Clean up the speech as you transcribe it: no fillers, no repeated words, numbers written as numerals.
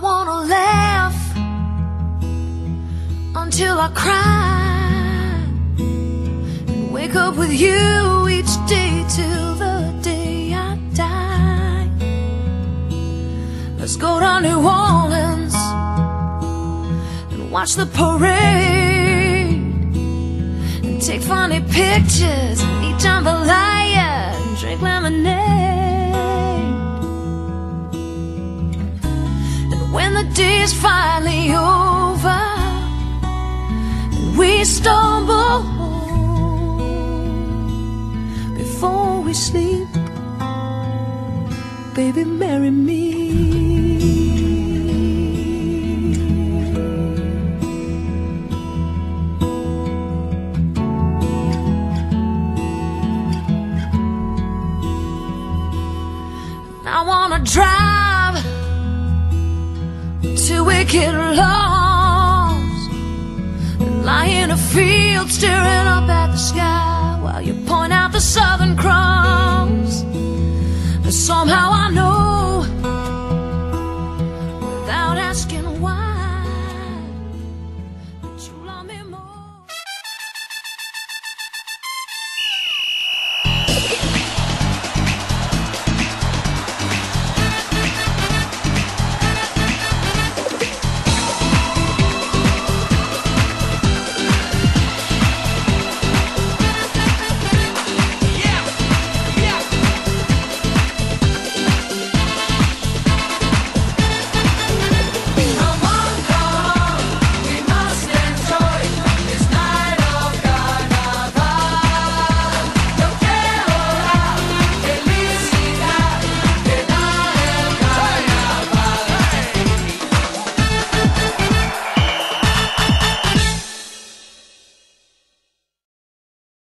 wanna laugh until I cry, and wake up with you each day till the day I die. Let's go to New Orleans and watch the parade, and take funny pictures and eat jambalaya and drink lemonade. And when the day is finally over and we stumble home, before we sleep, baby, marry me. I wanna drive till we get lost and lie in a field staring up at the sky while you point out the Southern Cross. And somehow I know